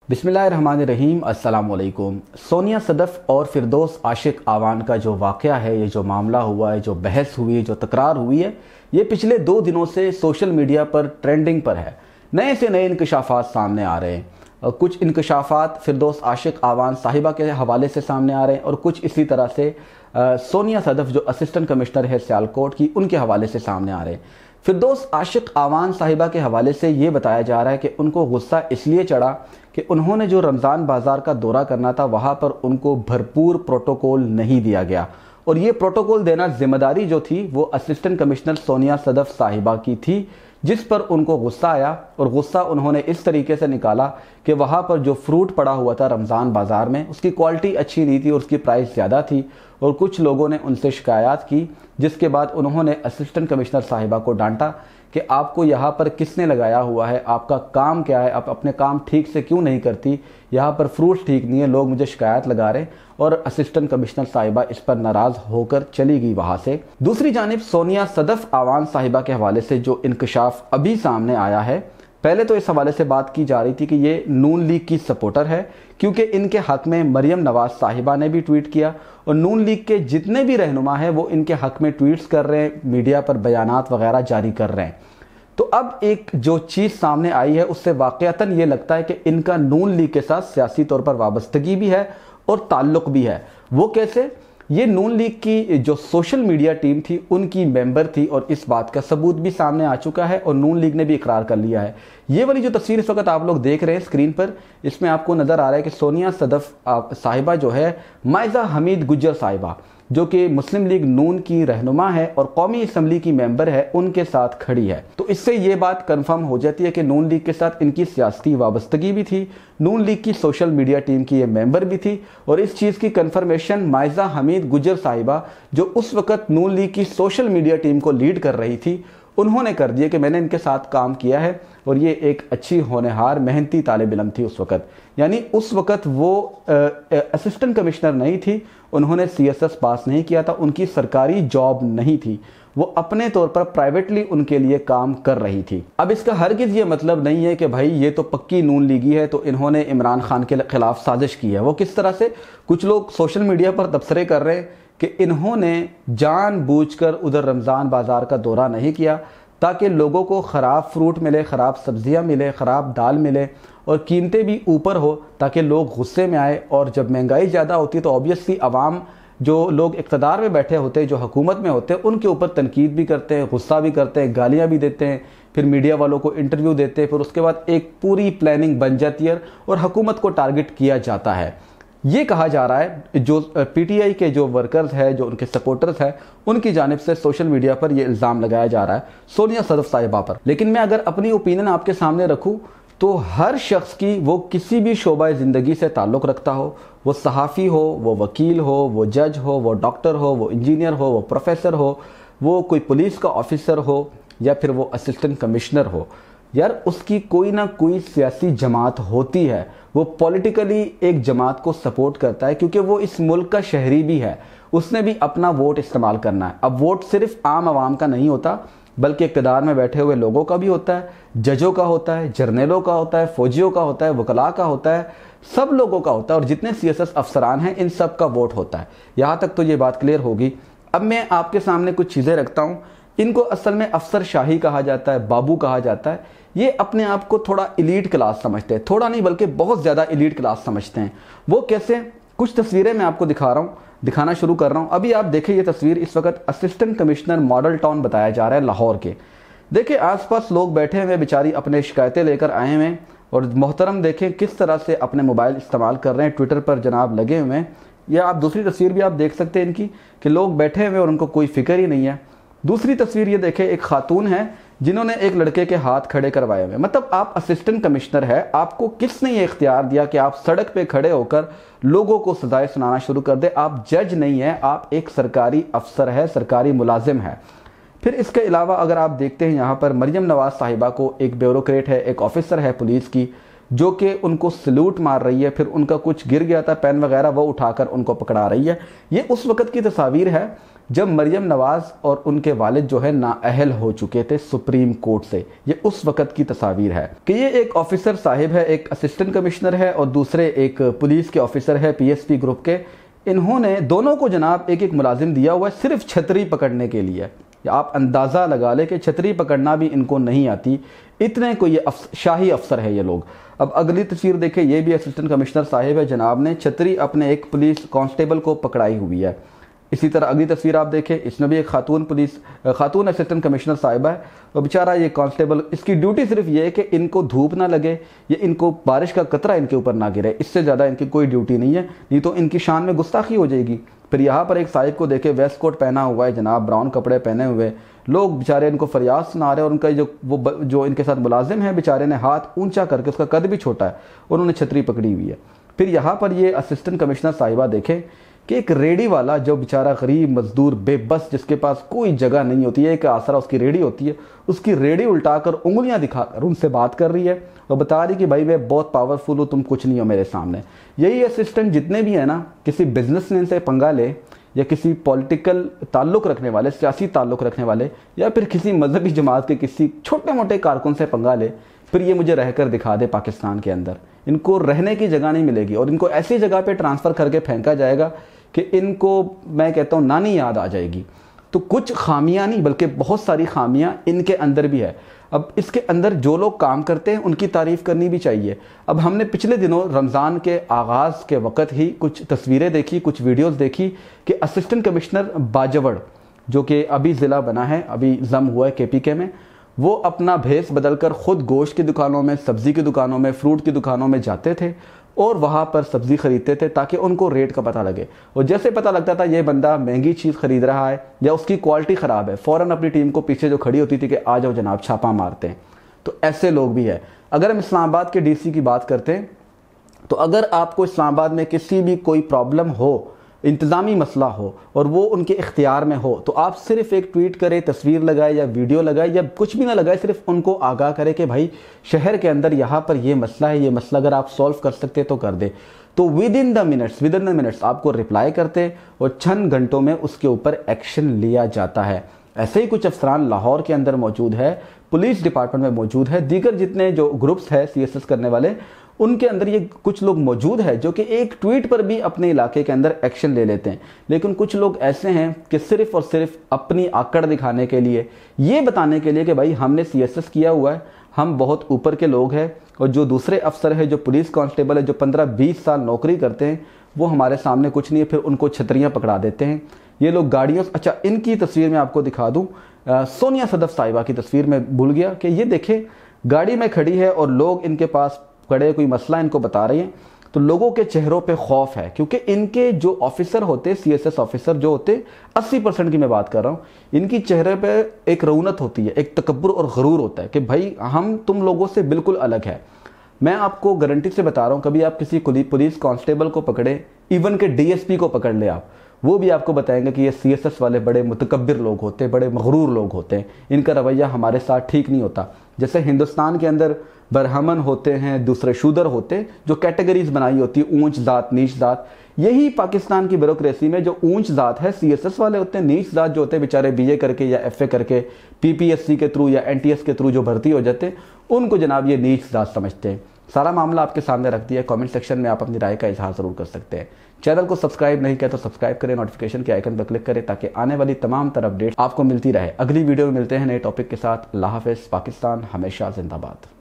بسم اللہ الرحمن الرحیم۔ السلام علیکم۔ سونیا صدف اور فردوس عاشق آوان کا جو واقعہ ہے، یہ جو معاملہ ہوا ہے، جو بحث ہوئی، جو تکرار ہوئی ہے، یہ پچھلے 2 دنوں سے سوشل میڈیا پر ٹرینڈنگ پر ہے۔ نئے سے نئے انکشافات سامنے آ رہے ہیں۔ کچھ انکشافات فردوس عاشق آوان صاحبہ کے حوالے سے سامنے آ رہے ہیں، اور کچھ اسی طرح سے سونیا صدف جو اسسٹنٹ کمشنر ہے سیالکوٹ کی، ان کے حوالے سے سامنے آ رہے ہیں۔ فردوس عاشق آوان صاحبہ کے حوالے سے یہ بتایا جا رہا ہے کہ ان کو غصہ اس لیے چڑھا کہ انہوں نے جو رمضان بازار کا دورہ کرنا تھا، وہاں پر ان کو بھرپور پروٹوکول نہیں دیا گیا، اور یہ پروٹوکول دینا ذمہ داری جو تھی وہ اسسٹنٹ کمشنر سونیا صدف صاحبہ کی تھی، جس پر ان کو غصہ آیا، اور غصہ انہوں نے اس طریقے سے نکالا کہ وہاں پر جو فروٹ پڑا ہوا تھا رمضان بازار میں، اس کی کوالٹی اچھی نہیں تھی اور اس کی پرائس زیادہ تھی، اور کچھ لوگوں نے ان سے شکایات کی، جس کے بعد انہوں نے اسسٹنٹ کمشنر صاحبہ کو ڈانٹا کہ آپ کو یہاں پر کس نے لگایا ہوا ہے، آپ کا کام کیا ہے، آپ اپنے کام ٹھیک سے کیوں نہیں کرتی، یہاں پر فروٹس ٹھیک نہیں ہے، لوگ مجھے شکایت لگا رہے ہیں، اور اسسٹنٹ کمشنر صاحبہ اس پر ناراض ہو کر چلی گئی وہاں سے۔ دوسری جانب سونیا صدف آوان صاحبہ کے حوالے سے جو انکشاف ابھی سامنے آیا ہے، پہلے تو اس حوالے سے بات کی جا رہی تھی کہ یہ نون لیگ کی سپورٹر ہے، کیونکہ ان کے حق میں مریم نواز صاحبہ نے بھی ٹویٹ کیا، اور نون لیگ کے جتنے بھی رہنما ہیں وہ ان کے حق میں ٹویٹس کر رہے ہیں، میڈیا پر بیانات وغیرہ جاری کر رہے ہیں۔ تو اب ایک جو چیز سامنے آئی ہے، اس سے واقعتاً یہ لگتا ہے کہ ان کا نون لیگ کے ساتھ سیاسی طور پر وابستگی بھی ہے اور تعلق بھی ہے۔ وہ کیسے؟ یہ نون لیگ کی جو سوشل میڈیا ٹیم تھی، ان کی ممبر تھی، اور اس بات کا ثبوت بھی سامنے آ چکا ہے، اور نون لیگ نے بھی اقرار کر لیا ہے۔ یہ والی جو تصویر اس وقت آپ لوگ دیکھ رہے ہیں اسکرین پر، اس میں آپ کو نظر آ رہا ہے کہ سونیا صدف صاحبہ جو ہے مائزہ حمید گجر صاحبہ، جو کہ مسلم لیگ نون کی رہنما ہے اور قومی اسمبلی کی ممبر ہے، ان کے ساتھ کھڑی ہے۔ تو اس سے یہ بات کنفرم ہو جاتی ہے کہ نون لیگ کے ساتھ ان کی سیاسی وابستگی بھی تھی، نون لیگ کی سوشل میڈیا ٹیم کی یہ ممبر بھی تھی، اور اس چیز کی کنفرمیشن مائزہ حمید گجر صاحبہ جو اس وقت نون لیگ کی سوشل میڈیا ٹیم کو لیڈ کر رہی تھی، انہوں نے کر دیا کہ میں نے ان کے ساتھ کام کیا ہے، اور یہ ایک اچھی ہونہار محنتی طالب علم تھی اس وقت۔ یعنی اس وقت وہ اسسٹنٹ کمشنر نہیں تھی، انہوں نے CSS پاس نہیں کیا تھا، ان کی سرکاری جاب نہیں تھی، وہ اپنے طور پر پرائیویٹلی ان کے لیے کام کر رہی تھی۔ اب اس کا ہرگز یہ مطلب نہیں ہے کہ بھائی یہ تو پکی نون لیگی ہے تو انہوں نے عمران خان کے خلاف سازش کی ہے۔ وہ کس طرح سے؟ کچھ لوگ سوشل میڈیا پر تبصرے کر رہے ہیں کہ انہوں نے جان بوجھ کر ادھر رمضان بازار کا دورہ نہیں کیا تاکہ لوگوں کو خراب فروٹ ملے، خراب سبزیاں ملے، خراب دال ملے، اور قیمتیں بھی اوپر ہو تاکہ لوگ غصے میں آئے، اور جب مہنگائی زیادہ ہوتی ہے تو آبویسلی عوام جو لوگ اقتدار میں بیٹھے ہوتے ہیں، جو حکومت میں ہوتے ہیں، ان کے اوپر تنقید بھی کرتے ہیں، غصہ بھی کرتے ہیں، گالیاں بھی دیتے ہیں، پھر میڈیا والوں کو انٹرویو دیتے ہیں، پھر اس کے بعد ایک پوری پلاننگ بن جاتی ہے اور حکومت کو ٹارگٹ کیا جاتا ہے۔ یہ کہا جا رہا ہے جو PTI کے جو ورکرز ہیں، جو ان کے سپورٹرز ہیں، ان کی جانب سے سوشل میڈیا پر یہ الزام لگایا جا رہا ہے سونیا صدف صاحبہ پر۔ لیکن میں اگر اپنی اوپینین آپ کے سامنے رکھوں تو ہر شخص کی وہ کسی بھی شعبہ زندگی سے تعلق رکھتا ہو، وہ صحافی ہو، وہ وکیل ہو، وہ جج ہو، وہ ڈاکٹر ہو، وہ انجینئر ہو، وہ پروفیسر ہو، وہ کوئی پولیس کا آفیسر ہو، یا پھر وہ اسسٹنٹ کمشنر ہو، یار اس کی کوئی نہ کوئی سیاسی جماعت ہوتی ہے، وہ پولیٹیکلی ایک جماعت کو سپورٹ کرتا ہے، کیونکہ وہ اس ملک کا شہری بھی ہے، اس نے بھی اپنا ووٹ استعمال کرنا ہے۔ اب ووٹ صرف عام عوام کا نہیں ہوتا، بلکہ اقتدار میں بیٹھے ہوئے لوگوں کا بھی ہوتا ہے، ججوں کا ہوتا ہے، جرنیلوں کا ہوتا ہے، فوجیوں کا ہوتا ہے، وکلاء کا ہوتا ہے، سب لوگوں کا ہوتا ہے، اور جتنے CSS افسران ہیں ان سب کا ووٹ ہوتا ہے۔ یہاں تک تو یہ بات کلیئر ہوگی۔ اب میں آپ کے سامنے کچھ چیزیں رکھتا ہوں۔ ان کو اصل میں افسر شاہی کہا جاتا ہے، بابو کہا جاتا ہے۔ یہ اپنے آپ کو تھوڑا ایلیٹ کلاس سمجھتے ہیں، تھوڑا نہیں بلکہ بہت زیادہ ایلیٹ کلاس سمجھتے ہیں۔ وہ کیسے؟ کچھ تصویریں میں آپ کو دکھا رہا ہوں، دکھانا شروع کر رہا ہوں۔ ابھی آپ دیکھیں یہ تصویر، اس وقت اسسٹنٹ کمشنر ماڈل ٹاؤن بتایا جا رہا ہے لاہور کے۔ دیکھیں آس پاس لوگ بیٹھے ہوئے بیچاری اپنے شکایتیں لے کر آئے ہوئے ہیں، اور محترم دیکھیں کس طرح سے اپنے موبائل استعمال کر رہے ہیں، ٹویٹر پر جناب لگے ہوئے ہیں۔ یا آپ دوسری تصویر بھی آپ دیکھ سکتے ہیں ان کی، کہ لوگ بیٹھے ہوئے اور ان کو کوئی فکر ہی نہیں ہے۔ دوسری تصویر یہ دیکھیں، ایک خاتون ہے جنہوں نے ایک لڑکے کے ہاتھ کھڑے کروائے ہوئے۔ مطلب آپ اسسٹنٹ کمشنر ہے، آپ کو کس نے یہ اختیار دیا کہ آپ سڑک پہ کھڑے ہو کر لوگوں کو سزائیں سنانا شروع کر دیں؟ آپ جج نہیں ہیں، آپ ایک سرکاری افسر ہے، سرکاری ملازم ہے۔ پھر اس کے علاوہ اگر آپ دیکھتے ہیں یہاں پر مریم نواز صاحبہ کو، ایک بیوروکریٹ ہے، ایک آفیسر ہے پولیس کی، جو کہ ان کو سلوٹ مار رہی ہے، پھر ان کا کچھ گر گیا تھا پین وغیرہ وہ اٹھا کر ان کو پکڑا رہی ہے۔ یہ اس وقت کی تصاویر ہے جب مریم نواز اور ان کے والد جو ہے نااہل ہو چکے تھے سپریم کورٹ سے۔ یہ اس وقت کی تصاویر ہے کہ یہ ایک آفیسر صاحب ہے، ایک اسسٹنٹ کمشنر ہے اور دوسرے ایک پولیس کے آفیسر ہے پی ایس پی گروپ کے۔ انہوں نے دونوں کو جناب ایک ایک ملازم دیا ہوا ہے صرف چھتری پکڑنے کے لیے۔ آپ اندازہ لگا لیں کہ چھتری پکڑنا بھی ان کو نہیں آتی، اتنے کو یہ شاہی افسر ہے یہ لوگ۔ اب اگلی تصویر دیکھیں، یہ بھی اسسٹنٹ کمشنر صاحب ہے، جناب نے چھتری اپنے ایک پولیس کانسٹیبل کو پکڑائی ہوئی ہے۔ اسی طرح اگلی تصویر آپ دیکھیں، اس میں بھی ایک خاتون اسسٹنٹ کمشنر صاحبہ ہے، اور بیچارہ یہ کانسٹیبل، اس کی ڈیوٹی صرف یہ ہے کہ ان کو دھوپ نہ لگے یا ان کو بارش کا قطرہ ان کے اوپر نہ گرے، اس سے زیادہ ان کی کوئی ڈیوٹی نہیں ہے، نہیں تو ان کی شان میں گستاخی ہو جائے گی۔ پھر یہاں پر ایک صاحب کو دیکھیں، ویسٹ کوٹ پہنا ہوا ہے جناب، براؤن کپڑے پہنے ہوئے، لوگ بیچارے ان کو فریاد سنا رہے ہیں، اور ان کا جو ان کے ساتھ ملازم ہے بیچارے نے ہاتھ اونچا کر کے، اس کا قد بھی چھوٹا ہے، انہوں نے چھتری پکڑی ہوئی ہے۔ پھر یہاں پر یہ اسسٹنٹ کمشنر صاحبہ دیکھیں کہ ایک ریڑی والا جو بیچارہ غریب مزدور بے بس، جس کے پاس کوئی جگہ نہیں ہوتی ہے، ایک آسرا اس کی ریڑی ہوتی ہے، اس کی ریڑی الٹا کر انگلیاں دکھا کر ان سے بات کر رہی ہے اور بتا رہی کہ بھائی میں بہت پاورفل ہوں، تم کچھ نہیں ہو میرے سامنے۔ یہی اسسٹنٹ جتنے بھی ہیں نا، کسی بزنس مین سے پنگا لے یا کسی پولیٹیکل تعلق رکھنے والے، سیاسی تعلق رکھنے والے، یا پھر کسی مذہبی جماعت کے کسی چھوٹے موٹے کارکن سے پنگا لے، پھر یہ مجھے رہ کر دکھا دے پاکستان کے اندر، ان کو رہنے کی جگہ نہیں ملے گی اور ان کو ایسی جگہ پہ ٹرانسفر کر کے پھینکا جائے گا کہ ان کو میں کہتا ہوں نانی یاد آ جائے گی۔ تو کچھ خامیاں نہیں بلکہ بہت ساری خامیاں ان کے اندر بھی ہے۔ اب اس کے اندر جو لوگ کام کرتے ہیں ان کی تعریف کرنی بھی چاہیے۔ اب ہم نے پچھلے دنوں رمضان کے آغاز کے وقت ہی کچھ تصویریں دیکھی، کچھ ویڈیوز دیکھی کہ اسسٹنٹ کمشنر باجوڑ جو کہ ابھی ضلع بنا ہے، ابھی ضم ہوا ہے کے پی کے میں، وہ اپنا بھیس بدل کر خود گوشت کی دکانوں میں، سبزی کی دکانوں میں، فروٹ کی دکانوں میں جاتے تھے اور وہاں پر سبزی خریدتے تھے تاکہ ان کو ریٹ کا پتہ لگے، اور جیسے پتہ لگتا تھا یہ بندہ مہنگی چیز خرید رہا ہے یا اس کی کوالٹی خراب ہے، فوراً اپنی ٹیم کو پیچھے جو کھڑی ہوتی تھی کہ آ جاؤ جناب چھاپا مارتے ہیں۔ تو ایسے لوگ بھی ہیں۔ اگر ہم اسلام آباد کے ڈی سی کی بات کرتے ہیں تو اگر آپ کو اسلام آباد میں کسی بھی کوئی پرابلم ہو، انتظامی مسئلہ ہو اور وہ ان کے اختیار میں ہو، تو آپ صرف ایک ٹویٹ کریں، تصویر لگائے یا ویڈیو لگائے یا کچھ بھی نہ لگائے، صرف ان کو آگاہ کرے کہ بھائی شہر کے اندر یہاں پر یہ مسئلہ ہے، یہ مسئلہ اگر آپ سولو کر سکتے تو کر دیں، تو ود ان دا منٹس آپ کو رپلائی کرتے اور چند گھنٹوں میں اس کے اوپر ایکشن لیا جاتا ہے۔ ایسے ہی کچھ افسران لاہور کے اندر موجود ہے، پولیس ڈپارٹمنٹ میں موجود ہے، دیگر جتنے جو گروپس ہے سی ایس ایس کرنے والے، ان کے اندر یہ کچھ لوگ موجود ہے جو کہ ایک ٹویٹ پر بھی اپنے علاقے کے اندر ایکشن لے لیتے ہیں۔ لیکن کچھ لوگ ایسے ہیں کہ صرف اور صرف اپنی آکڑ دکھانے کے لیے، یہ بتانے کے لیے کہ بھائی ہم نے سی ایس ایس کیا ہوا ہے، ہم بہت اوپر کے لوگ ہیں، اور جو دوسرے افسر ہیں، جو پولیس کانسٹیبل ہے، جو 15-20 سال نوکری کرتے ہیں، وہ ہمارے سامنے کچھ نہیں ہے، پھر ان کو چھتریاں پکڑا دیتے ہیں۔ یہ لوگ گاڑیوں، اچھا ان کی تصویر میں آپ کو دکھا دوں، سونیا صدف صاحبہ کی تصویر میں بھول گیا کہ یہ دیکھیں گاڑی میں کھڑی ہے اور لوگ ان کے پاس کھڑے کوئی مسئلہ ان کو بتا رہے ہیں، تو لوگوں کے چہروں پہ خوف ہے، کیونکہ ان کے جو آفیسر ہوتے، سی ایس ایس آفیسر جو ہوتے، 80% کی میں بات کر رہا ہوں، ان کی چہرے پہ ایک رونت ہوتی ہے، ایک تکبر اور غرور ہوتا ہے کہ بھائی ہم تم لوگوں سے بالکل الگ ہے۔ میں آپ کو گارنٹی سے بتا رہا ہوں، کبھی آپ کسی پولیس کانسٹیبل کو پکڑے، ایون کہ ڈی ایس پی کو پکڑ لے آپ، وہ بھی آپ کو بتائیں گے کہ یہ سی ایس ایس والے بڑے متکبر لوگ ہوتے ہیں، بڑے مغرور لوگ ہوتے ہیں، ان کا رویہ ہمارے ساتھ ٹھیک نہیں ہوتا۔ جیسے ہندوستان کے اندر برہمن ہوتے ہیں، دوسرے شودر ہوتے ہیں، جو کیٹیگریز بنائی ہوتی ہے، اونچ ذات، نیچ ذات، یہی پاکستان کی بیوروکریسی میں جو اونچ ذات ہے سی ایس ایس والے ہوتے ہیں، نیچ ذات جو ہوتے ہیں بیچارے بی اے کر کے یا ایف اے کر کے پی پی ایس سی کے تھرو یا این ٹی ایس کے تھرو جو بھرتی ہو جاتے ہیں، ان کو جناب یہ نیچ ذات سمجھتے ہیں۔ سارا معاملہ آپ کے سامنے رکھ دیا ہے، کامنٹ سیکشن میں آپ اپنی رائے کا اظہار ضرور کر سکتے ہیں۔ چینل کو سبسکرائب نہیں کیا تو سبسکرائب کریں، نوٹیفیکیشن کے آئیکن پر کلک کریں تاکہ آنے والی تمام تر اپڈیٹ آپ کو ملتی رہے۔ اگلی ویڈیو میں ملتے ہیں نئے ٹاپک کے ساتھ۔ اللہ حافظ۔ پاکستان ہمیشہ زندہ باد۔